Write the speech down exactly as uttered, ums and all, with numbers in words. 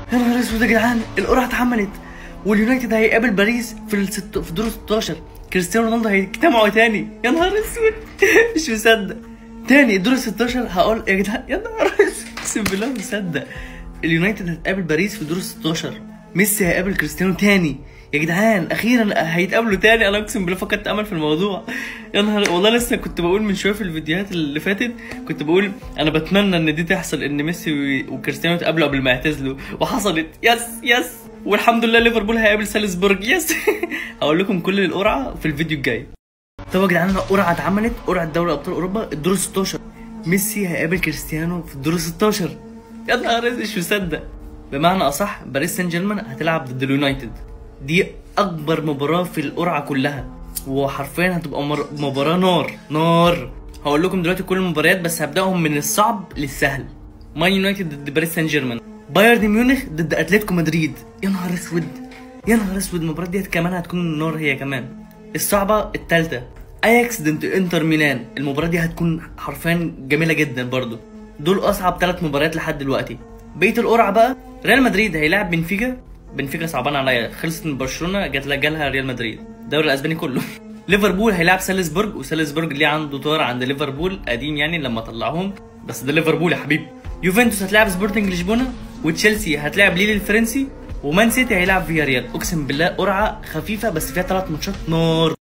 يا نهار اسود يا جدعان، القرعه اتحملت واليونايتد هيقابل باريس في الست... في دور ستاشر. كريستيانو رونالدو هيجتمعوا تاني. يا نهار اسود مش مصدق. تاني دور ستاشر هقول يا جدعان، يا نهار اسود اقسم بالله مش مصدق. اليونايتد هتقابل باريس في دور ستاشر. ميسي هيقابل كريستيانو تاني. يا جدعان اخيرا هيتقابلوا تاني. انا اقسم بالله فقدت امل في الموضوع. يا نهار والله لسه كنت بقول من شويه في الفيديوهات اللي فاتت، كنت بقول انا بتمنى ان دي تحصل، ان ميسي وكريستيانو يتقابلوا قبل ما يعتزلوا، وحصلت. يس يس والحمد لله ليفربول هيقابل سالزبورج. يس هقول لكم كل القرعه في الفيديو الجاي. طب يا جدعان القرعه اتعملت، قرعه دوري ابطال اوروبا الدور ستاشر. ميسي هيقابل كريستيانو في الدور ستاشر. يا نهار مش مصدق. بمعنى اصح باريس سان جيرمان هتلعب ضد اليونايتد. دي اكبر مباراه في القرعه كلها، وحرفيا هتبقى مر... مباراه نار نار. هقول لكم دلوقتي كل المباريات، بس هبداهم من الصعب للسهل. مان يونايتد ضد باريس سان جيرمان، بايرن ميونخ ضد اتلتيكو مدريد. يا نهار اسود يا نهار اسود، المباراه دي كمان هتكون نار هي كمان. الصعبه الثالثه اياكس ضد انتر ميلان. المباراه دي هتكون حرفيا جميله جدا برضو. دول اصعب ثلاث مباريات لحد دلوقتي. بقيه القرعه بقى ريال مدريد هيلاعب بنفيكا. بنفيكا صعبان عليا، خلصت من برشلونه جات لها جالها ريال مدريد. الدوري الاسباني كله. ليفربول هيلاعب سالزبورج، وسالزبورج ليه عنده طار عند ليفربول قديم يعني لما طلعهم، بس ده ليفربول يا حبيبي. يوفنتوس هتلاعب سبورتنج لشبونه، وتشيلسي هتلاعب ليل الفرنسي، ومان سيتي هيلاعب فياريال. اقسم بالله قرعه خفيفه بس فيها ثلاث ماتشات نار.